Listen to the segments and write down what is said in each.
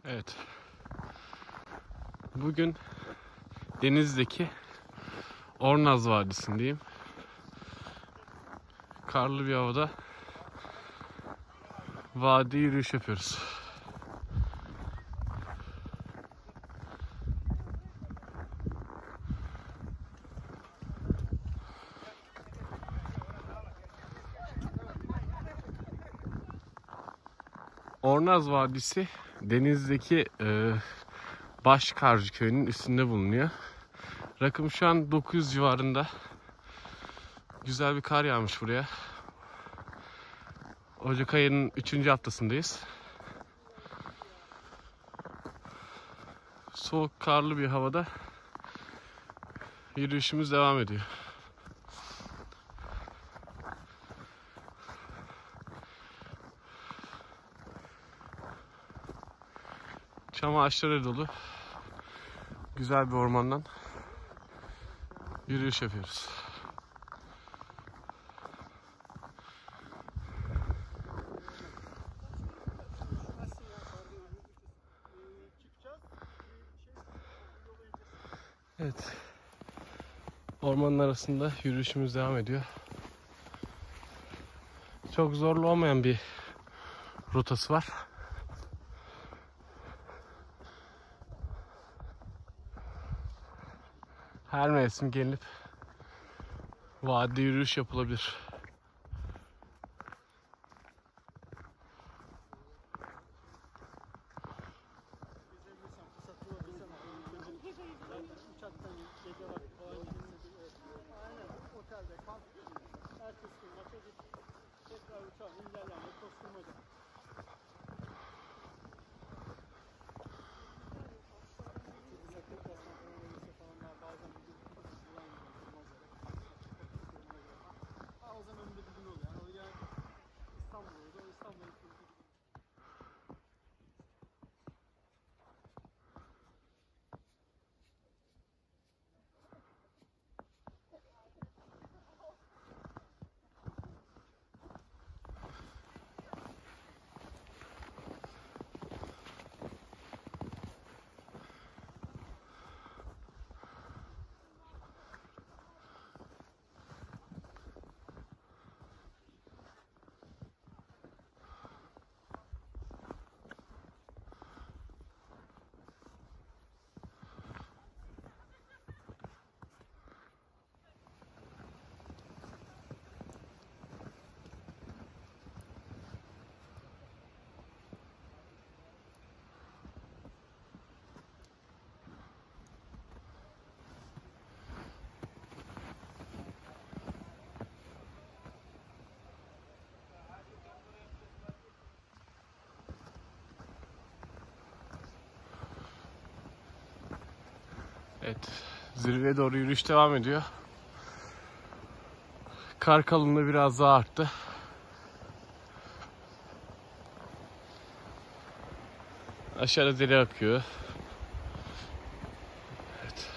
Evet. Bugün Denizli'deki Ornaz Vadisi'ndeyim. Karlı bir havada vadi yürüyüş yapıyoruz. Ornaz Vadisi Denizli'deki Başkarcı köyünün üstünde bulunuyor. Rakım şu an 900 civarında. Güzel bir kar yağmış buraya. Ocak ayının 3. haftasındayız. Soğuk karlı bir havada yürüyüşümüz devam ediyor. Çam ağaçları dolu. Güzel bir ormandan yürüyüş yapıyoruz. Evet. Ormanın arasında yürüyüşümüz devam ediyor. Çok zorlu olmayan bir rotası var. Her mevsim gelinip vadide yürüyüş yapılabilir. Evet, zirveye doğru yürüyüş devam ediyor. Kar kalınlığı biraz daha arttı. Aşağıda dere akıyor. Evet.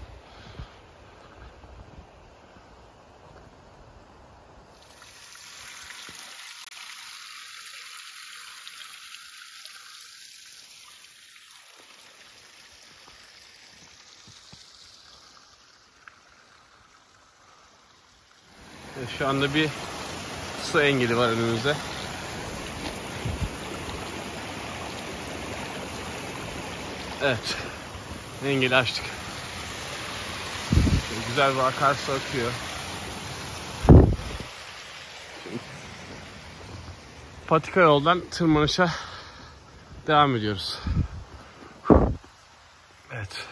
Şu anda bir su engeli var önümüzde. Evet, engeli açtık. Şöyle güzel bir akarsu akıyor. Patika yoldan tırmanışa devam ediyoruz. Evet.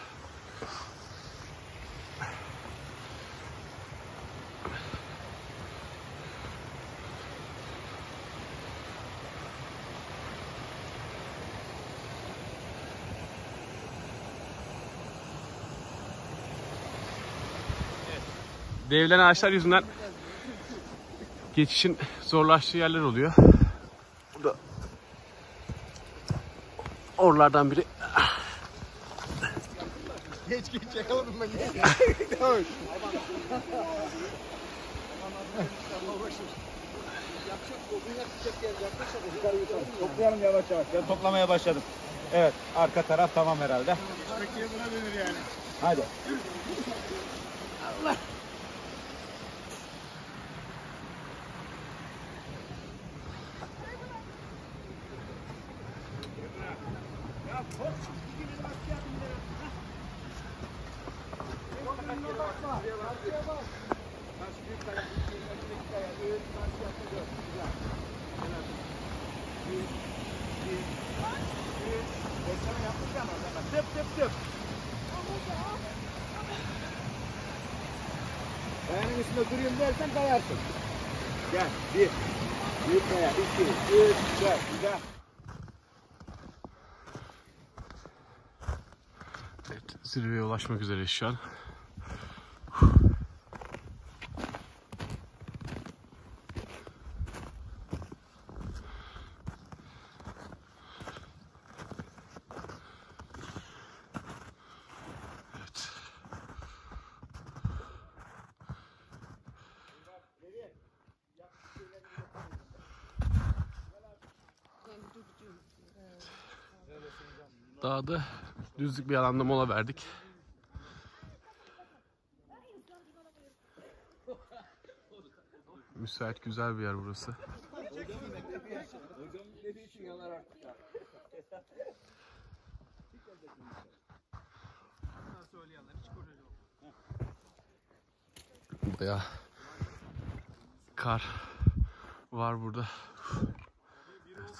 Devlen ağaçlar yüzünden geçişin zorlaştığı yerler oluyor. Burada oralardan biri. Geç yakaladım ben. Toplayalım yavaş yavaş. Ben toplamaya başladım. Evet, arka taraf tamam herhalde. Bakiye buna denir yani. Hadi. Kayanın üstünde durayım dersen kayarsın. Gel. Bir. Büyük kaya. 2, 3, 4. Güzel. Evet, zirveye ulaşmak üzereyiz şu an. Evet. Dağda düzlük bir alanda mola verdik. Müsait güzel bir yer burası. Bayağı kar var burada. Evet.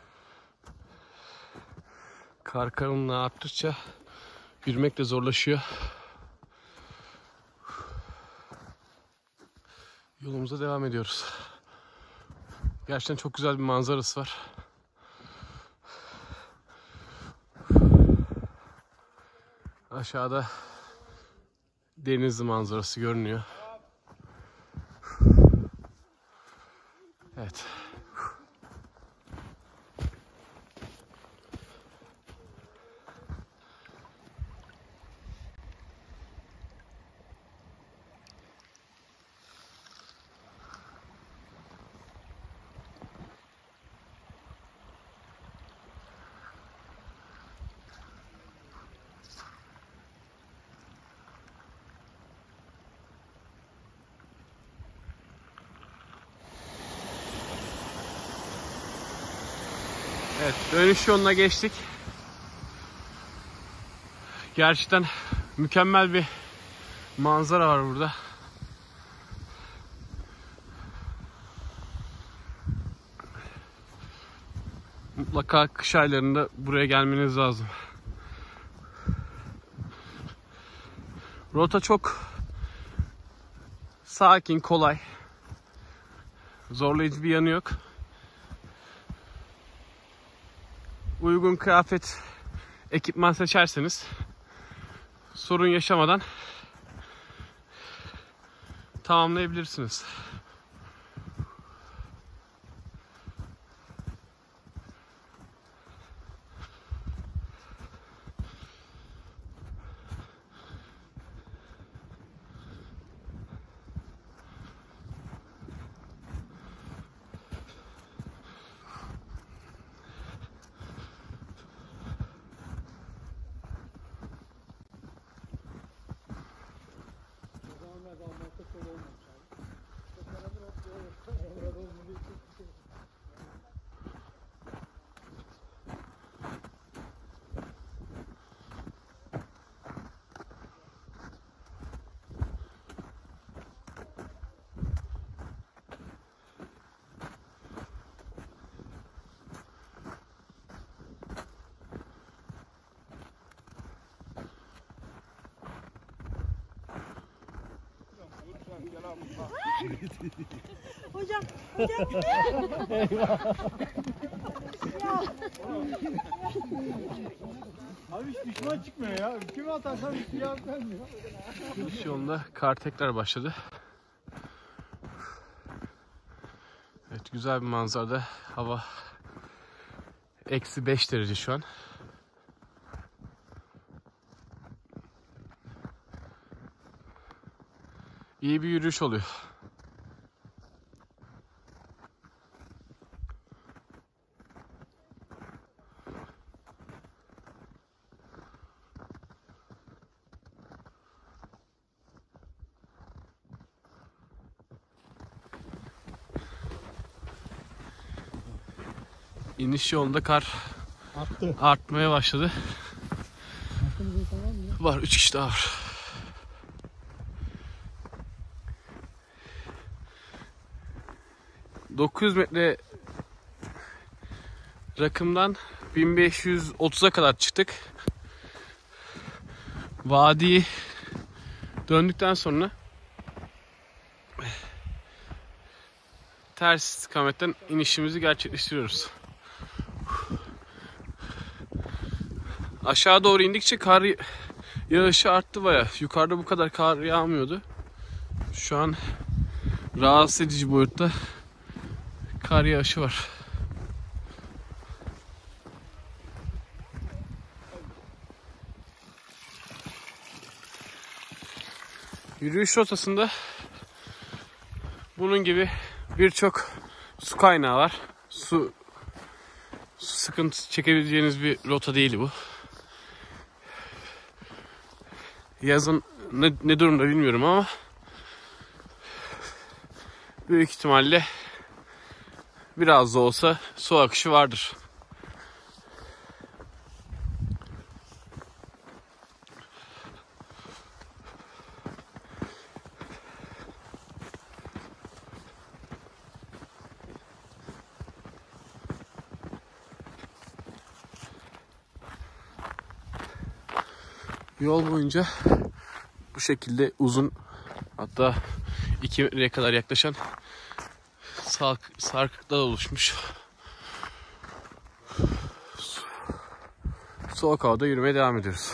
Kar kalınlığı arttıkça yürümek de zorlaşıyor. Yolumuza devam ediyoruz. Gerçekten çok güzel bir manzarası var. Aşağıda Denizli manzarası görünüyor. Evet. Evet, dönüş yoluna geçtik. Gerçekten mükemmel bir manzara var burada. Mutlaka kış aylarında buraya gelmeniz lazım. Rota çok sakin, kolay. Zorlayıcı bir yanı yok. Uygun kıyafet, ekipman seçerseniz sorun yaşamadan tamamlayabilirsiniz. Hocam, hocam. Abi hiç düşman çıkmıyor ya. Kimi atarsan hiç cevap vermiyor. Dönüş yolunda kar tekrar başladı. Evet, güzel bir manzarada. Hava -5 derece şu an. İyi bir yürüyüş oluyor. İniş yolunda kar Attı. artmaya başladı. Aklımızda tamam mı ya? Var, 3 kişi daha var. ...900 metre rakımdan 1530'a kadar çıktık. Vadiyi döndükten sonra ters istikametten inişimizi gerçekleştiriyoruz. Aşağı doğru indikçe kar yağışı arttı baya. Yukarıda bu kadar kar yağmıyordu. Şu an rahatsız edici boyutta kar yağışı var. Yürüyüş rotasında bunun gibi birçok su kaynağı var. Su sıkıntısı çekebileceğiniz bir rota değil bu. Yazın ne durumda bilmiyorum ama büyük ihtimalle biraz da olsa su akışı vardır. Yol boyunca bu şekilde uzun, hatta 2 metreye kadar yaklaşan sarkıklar oluşmuş. Soğuk havada yürümeye devam ediyoruz.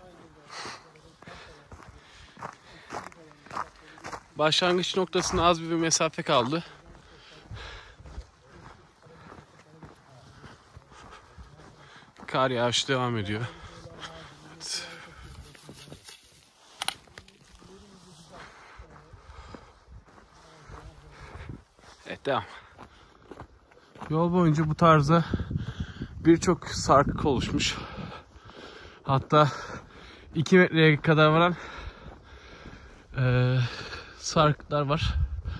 Başlangıç noktasına az bir mesafe kaldı. Kar yağışı devam ediyor. Evet. Evet, devam. Yol boyunca bu tarzda birçok sarkık oluşmuş. Hatta 2 metreye kadar varan sarkıklar var.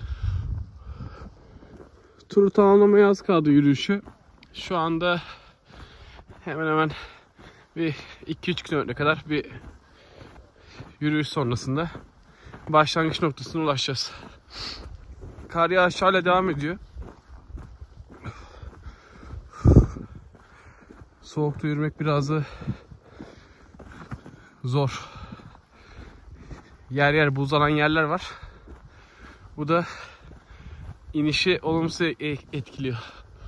Turu tamamlamaya az kaldı yürüyüşü. Şu anda hemen hemen bir 2-3 kilometre kadar bir yürüyüş sonrasında başlangıç noktasına ulaşacağız. Kar yağışı hala devam ediyor. Soğukta yürümek biraz da zor. Yer yer buzanan yerler var. Bu da inişi olumsuz etkiliyor.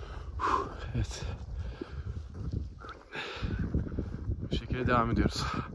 Evet. Bu şekilde devam ediyoruz.